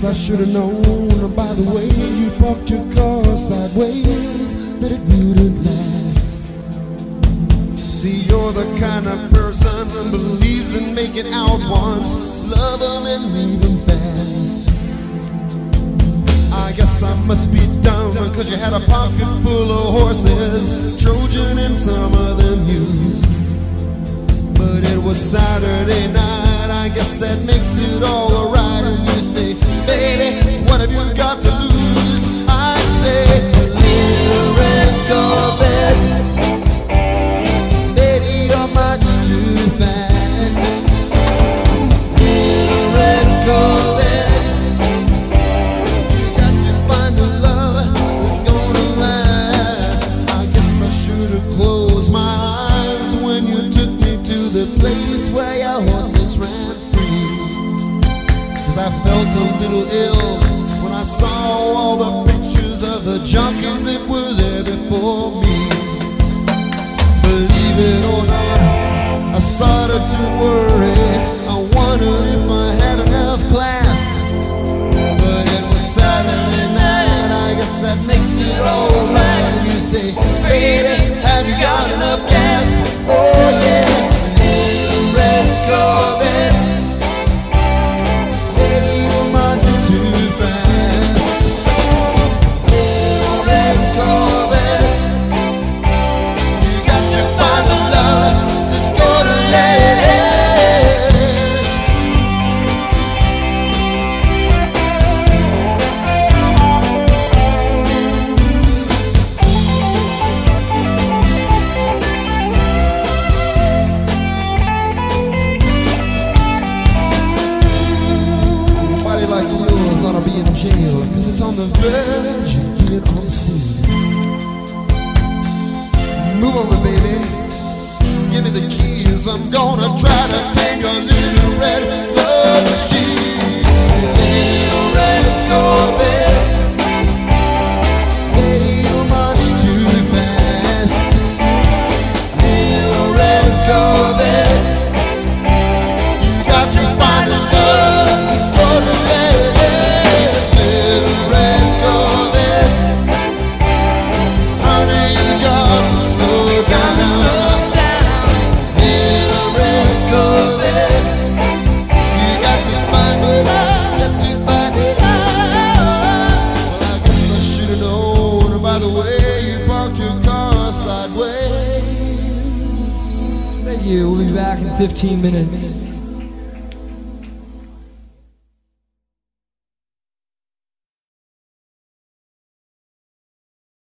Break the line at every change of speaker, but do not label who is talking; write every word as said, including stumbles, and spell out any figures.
I should have known by the way you parked your car sideways that it wouldn't last. See, you're the kind of person who believes in making out once, love them and leave them fast. I guess I must be dumb, cause you had a pocket full of horses, Trojan and some of them used. But it was Saturday night, I guess that makes it all alright. And you say, baby, what have you got to lose? I say, little red Corvette, baby, you're much too fast. Little red Corvette, you got to find a love that's gonna last. I guess I should have closed my eyes when you took me to the place where your horses ran free. Cause I felt a little ill when I saw all the pictures of the junkies that were there before me. Believe it or not, I started to worry. I wondered if I had enough class. But it was Saturday night, I guess that makes it alright. And you say, baby, have you got enough gas? Oh yeah, little red Corvette, baby, you're much too fast. Little red Corvette, you got to find the love that's gonna last. Nobody like yours ought to be in jail, cause it's on the verge of being on the scene. Move over, baby, give me the keys. I'm gonna try to take a little red love machine. Little red Corvette, baby, you're much too fast. Little red Corvette, you got to find a love that's gonna last. Little red Corvette, honey, you got to slow down. Little red Corvette, you got to find it out, got to find it out. Well, I guess I should have known by the way you parked your car sideways.
Thank you. We'll be back in fifteen minutes.